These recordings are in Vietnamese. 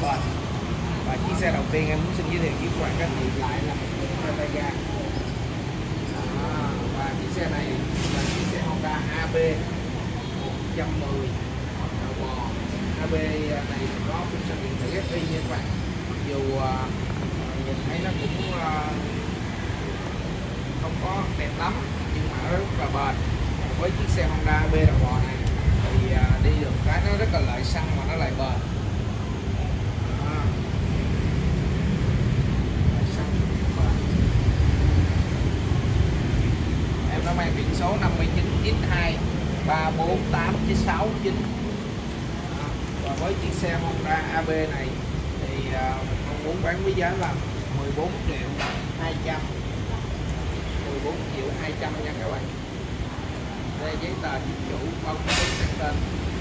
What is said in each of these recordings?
bền. Và chiếc xe đầu tiên em muốn xin giới thiệu với các bạn các anh chị lại là một chiếc Toyota. Và chiếc xe này là chiếc xe Honda AB 110 bò. AB này có công suất điện tử FI nha các bạn. Mặc dù nhìn thấy nó cũng không có đẹp lắm nhưng mà nó rất là bền. Với chiếc xe Honda AB đầu bò này thì đi được cái nó rất là lợi xăng mà nó lại bền. Em nó mang biển số 59X2 3489669. Và với chiếc xe Honda AB này thì mong muốn bán với giá là 14 triệu 200 nha các bạn. Đây giấy tờ chính chủ bao gồm sang tên.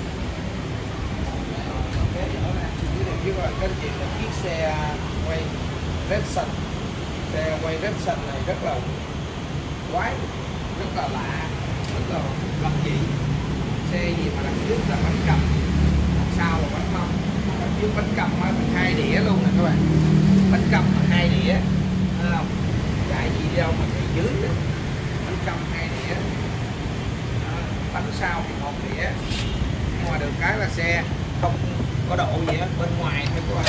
Kế nữa nè, giới thiệu với các bạn chiếc xe quay Repson. Xe quay Repson này rất là quái, rất là lạ, rất là lập dị. Xe gì mà đằng trước là bánh cầm, đằng sau là bánh mâm. Đằng trước bánh cầm bằng 2 đĩa luôn nè các bạn. Bánh cầm bằng 2 đĩa, thấy không? Chạy gì đi đâu mà chạy dưới nữa. Bánh cầm 2 đĩa. Bánh sau thì 1 đĩa. Nhưng mà được cái là xe không có độ gì hết, bên ngoài thôi các bạn.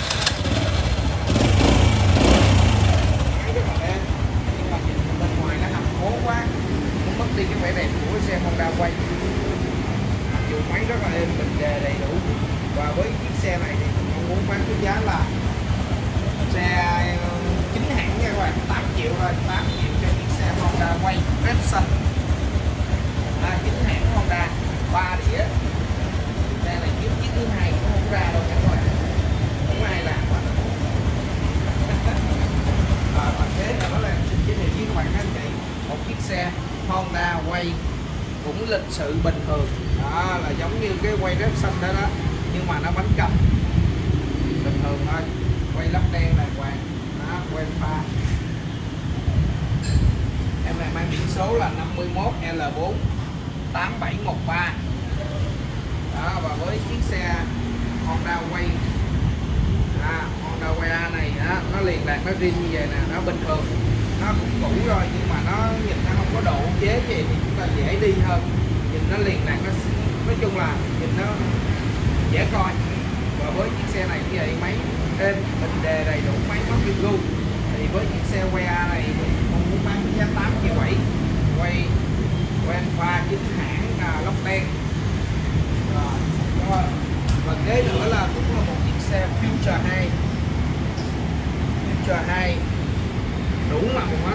Rất là đen, nhưng mà nhìn bên ngoài nó hầm hố quá, nó mất đi cái vẻ đẹp của cái xe Honda quay. Mặc dù máy rất là êm, bình đề đầy đủ. Và với chiếc xe này thì mình mong muốn bán với giá là xe chính hãng nha các bạn, 8 triệu thôi, 8 triệu cho chiếc xe Honda quay Repson. Chính hãng Honda 3 đĩa. Xe này chiếc thứ hai cũng không ra đâu nha các bạn, không ai làm hết. Và kế nữa là xin giới thiệu với các bạn các anh chị một chiếc xe Honda quay cũng lịch sự bình thường, đó là giống như cái quay Repson đó đó, nhưng mà nó bánh cầm bình thường thôi, quay lắp đen đàng hoàng, đó, quay pha. Em này mang biển số là 51L4 8713. Đó, và với chiếc xe Honda quay Honda quay A này nó liền lạc, nó riêng như vậy nè, nó bình thường, nó cũng cũ rồi nhưng mà nó nhìn nó không có độ chế gì thì chúng ta dễ đi hơn, nhìn nó liền lạc, nó nói chung là nhìn nó dễ coi. Và với chiếc xe này như vậy, máy êm, bình đề đầy đủ, máy móc kim gu, thì với chiếc xe quay A này thì mong muốn bán với giá 8 triệu 7. Quay pha chính hãng lốc đen. Và kế nữa là cũng là một chiếc xe Future 2 đủ màu hết,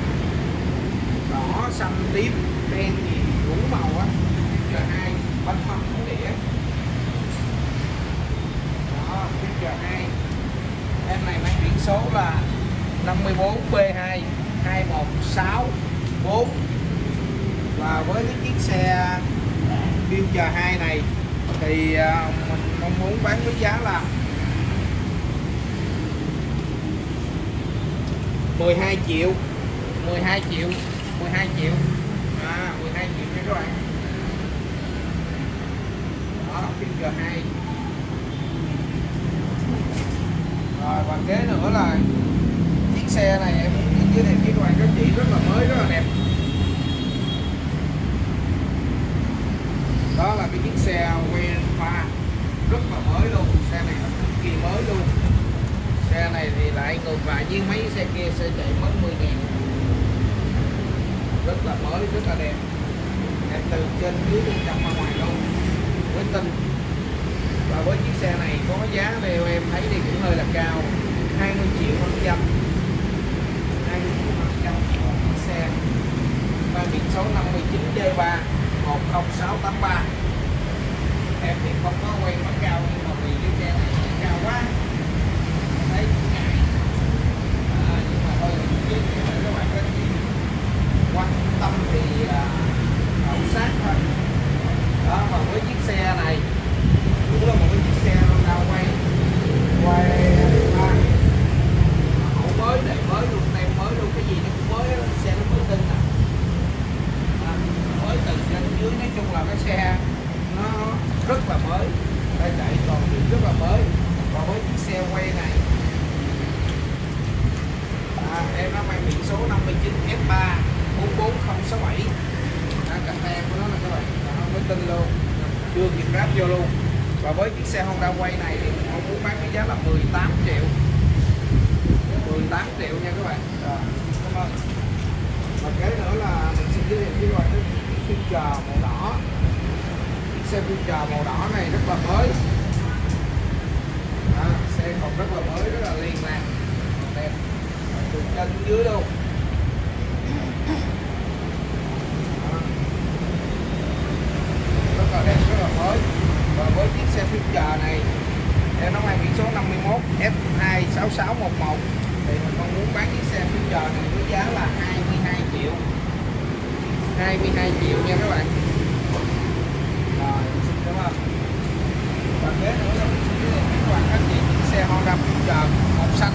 đỏ xanh tím đen gì đủ màu á. Future 2 bánh mâm hổ đĩa. Đó, Future 2 em này mang biển số là 54B2 2164. Và với cái chiếc xe Future 2 này thì mình mong muốn bán với giá là 12 triệu 12 triệu nha các bạn. Đó, Future 2. Rồi, và kế nữa là chiếc xe này em giới thiệu với các bạn các chị rất là mới, rất là đẹp. Đó là cái chiếc xe Wenfa rất là mới luôn, xe này là cực kỳ mới luôn. Xe này thì lại ngược lại với mấy xe kia, xe chạy mới 10.000, rất là mới, rất là đẹp, đẹp từ trên dưới bên trong ra ngoài luôn, với tinh. Và với chiếc xe này có giá theo em thấy thì cũng hơi là cao, 20 triệu 500, 20 triệu 500 một chiếc xe mang biển số 59D3 10683. Em thì không có quen bắt cao nhưng mà vì cái xe này cao quá thấy ngại, nhưng mà thôi chứ các bạn có quan tâm thì khảo sát thôi. Đó, mà với chiếc xe này cũng là một cái chiếc xe Honda quay mẫu mới, để mới luôn, tem mới luôn, cái gì nó cũng mới, xe nó mới tinh nè, mới từ trên dưới, nói chung là cái xe nó rất là mới, đây chạy còn rất là mới. Và với Em nó mang biển số 59 F3 44067. Cặp tem của nó là các bạn, không mới tin luôn, chưa kịp ráp vô luôn. Và với chiếc xe Honda Way này thì mình muốn bán với giá là 18 triệu. 18 triệu nha các bạn. Rồi, cảm ơn. Và cái nữa là mình xin giới thiệu với các bạn cái Future màu đỏ. Chiếc xe Future màu đỏ này rất là mới. Xe còn rất là mới, rất là liền lạc, đẹp, từ trên xuống dưới luôn. Rất là đẹp, rất là mới. Và với chiếc xe Future này em nó mang biển số 51 F26611 thì mình còn muốn bán chiếc xe Future này với giá là 22 triệu. 22 triệu nha các bạn. Rồi, xin cảm ơn. Và kế nữa là các bạn, các chị, chiếc xe Honda Future màu xanh.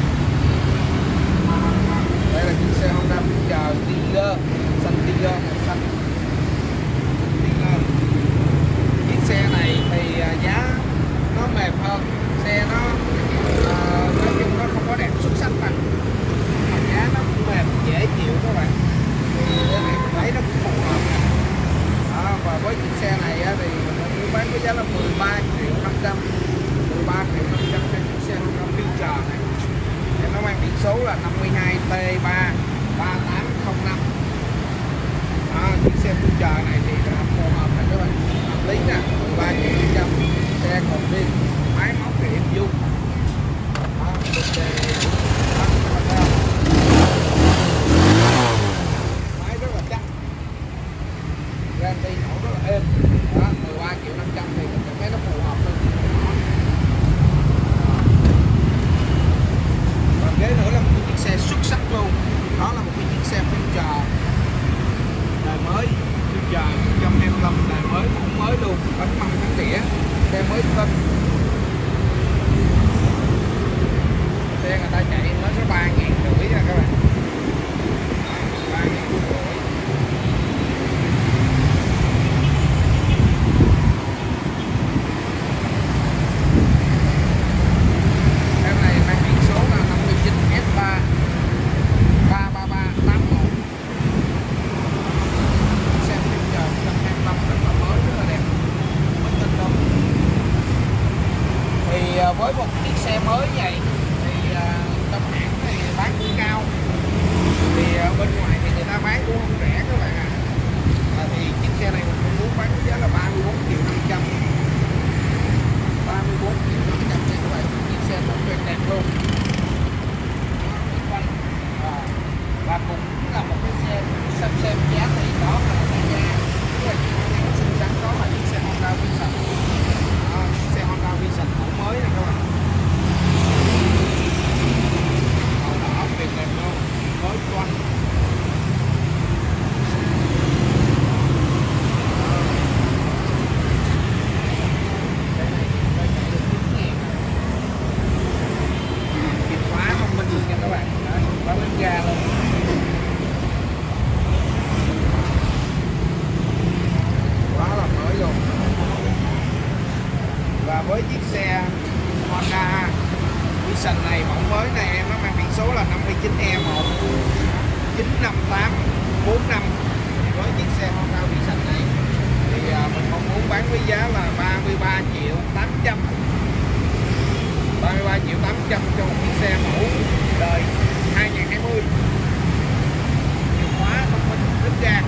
Đây là chiếc xe Honda Future Tiger, xanh Tiger, màu xanh Tiger. Chiếc xe này thì giá nó mềm hơn, xe nó nói chung nó không có đẹp xuất sắc bằng, mà giá nó cũng mềm dễ chịu các bạn. Cái này mình thấy nó cũng phù hợp. Và với chiếc xe này thì mình muốn bán với giá là 13 triệu 500. 13 triệu 500 cho chiếc xe Honda Future này. Nó mang biển số là 52 T3 3805. Chiếc xe Future này thì phù hợp này các bạn, hợp lý nè, 13 triệu 500. Xe còn pin, máy móc thì êm dung. Máy rất là chắc, guarantee nổ rất là êm. 13 triệu 500 thì mình cảm thấy nó phù hợp hơn. Và kế nữa là một chiếc xe xuất sắc luôn, đó là một cái chiếc xe Future đời mới, Future 125 đời mới, cũng mới luôn, bánh măng bánh đĩa, xe mới tinh. Xe người ta chạy mới có 3.500 nha các bạn. 3.500. Cái này mang biển số là 59 F3 33381. Xe Future 125 rất là mới, rất là đẹp, mới tinh đâu. Thì với một chiếc xe mới vậy thì trong hãng thì bán cũng cao, thì bên ngoài thì người ta bán cũng không rẻ các bạn ạ. Thì chiếc xe này mình cũng muốn bán với giá là 34 triệu 500. 34 triệu 500 nha các bạn. Chiếc xe rất là đẹp luôn. Và cũng là một cái xe xem giá thì đó là cái giá rất là xinh xắn, đó là chiếc xe Honda Vision. Chiếc xe Honda Vision mẫu mới này các bạn. Màu đỏ tuyệt đẹp luôn, mới toanh. Chìa khóa thông minh luôn nha các bạn, khóa bánh ga luôn. Quá là mới luôn. Và với chiếc xe Honda Vision này, mẫu mới này em nó mang biển số là 59 E1 95845. Thì với chiếc xe Honda Vision này thì mình mong muốn bán với giá là 33 triệu 800. 33 triệu 800 cho một chiếc xe mẫu đời 2020. Chìa khóa thông minh rất ga.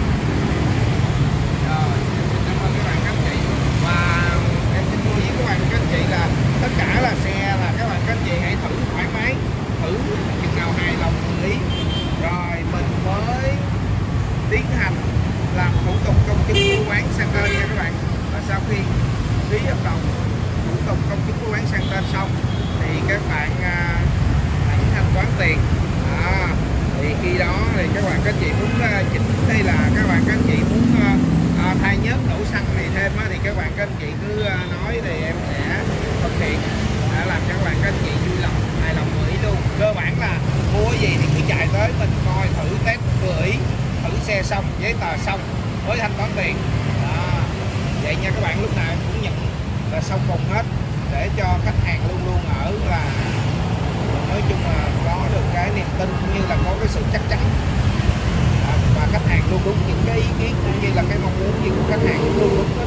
Rồi, xin cảm ơn các bạn các chị. Và em xin lưu ý các bạn các chị là tất cả là xe là các bạn các chị hãy thử thoải mái, thử chừng nào hài lòng xử lý rồi mình mới tiến hành làm thủ tục công chứng mua bán sang tên nha các bạn. Và sau khi ký hợp đồng, thủ tục công chứng mua bán sang tên xong thì các bạn hãy thanh toán tiền. Thì khi đó thì các bạn các chị muốn chỉnh hay là các bạn các chị muốn thay nhớt đổ xăng này thêm thì các bạn các chị cứ nói thì em sẽ thực hiện, làm cho các bạn các chị vui lòng, hài lòng vừa ý luôn. Cơ bản là mua cái gì thì cứ chạy tới mình coi thử, test vừa ý, thử xe xong, giấy tờ xong mới thanh toán tiền. Vậy nha các bạn, lúc nào em cũng nhận là xong cùng hết để cho khách hàng luôn luôn ở là nói chung là có được cái niềm tin cũng như là có cái sự chắc chắn, và khách hàng luôn đúng những cái ý kiến cũng như là cái mong muốn gì của khách hàng luôn đúng đó.